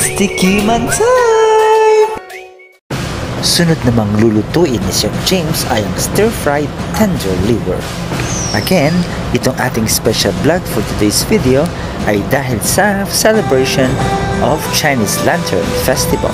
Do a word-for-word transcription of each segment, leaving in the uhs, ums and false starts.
It's tikiman time! Sunod namang lulutuin ni Chef James ay ang stir-fried tender liver. Again, itong ating special vlog for today's video ay dahil sa celebration of Chinese Lantern Festival.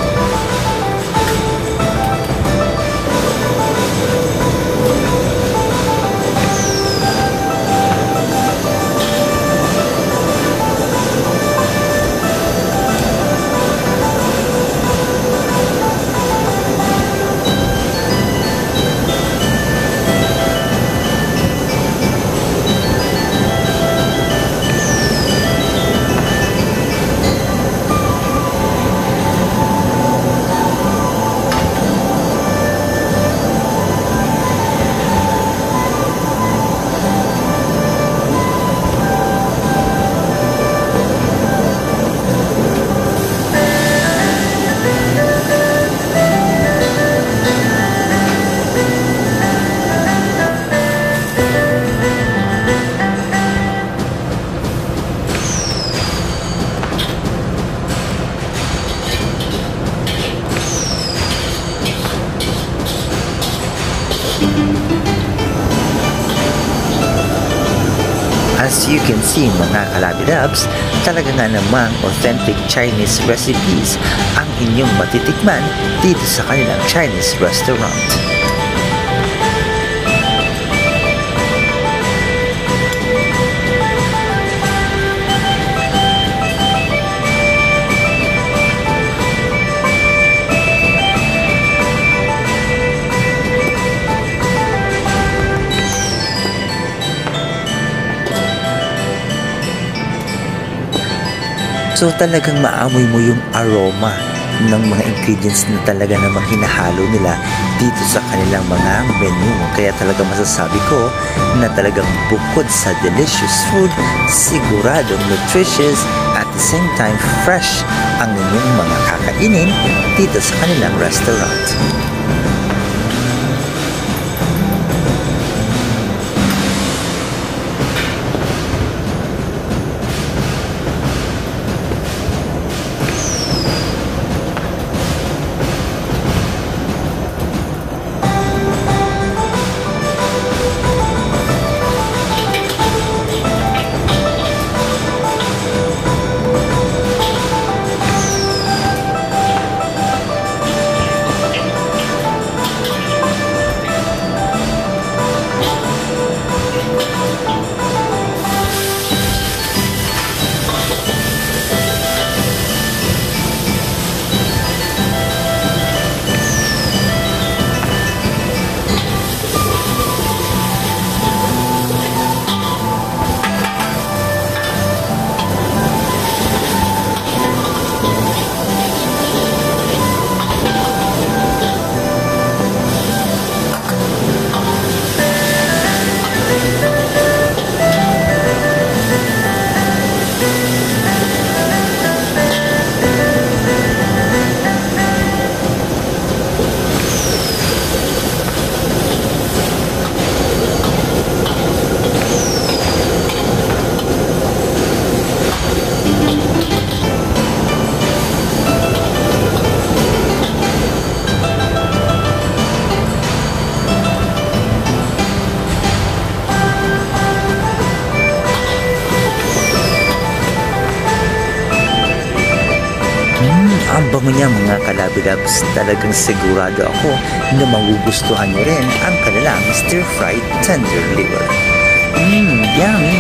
As you can see mga kalabirabs, talaga nga namang authentic Chinese recipes ang inyong matitikman dito sa kanilang Chinese restaurant. So talagang maamoy mo yung aroma ng mga ingredients na talaga namang hinahalo nila dito sa kanilang mga menu. Kaya talaga masasabi ko na talagang bukod sa delicious food, siguradong nutritious at the same time fresh ang inyong mga kakainin dito sa kanilang restaurant. Ang bango niya mga kalabirabs, talagang sigurado ako na magugustuhan nyo rin ang kanilang stir-fried tender liver. Mmm, yummy!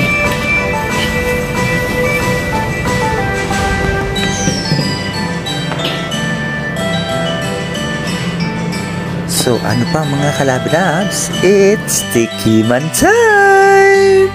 So ano pa mga kalabirabs, it's tikiman time!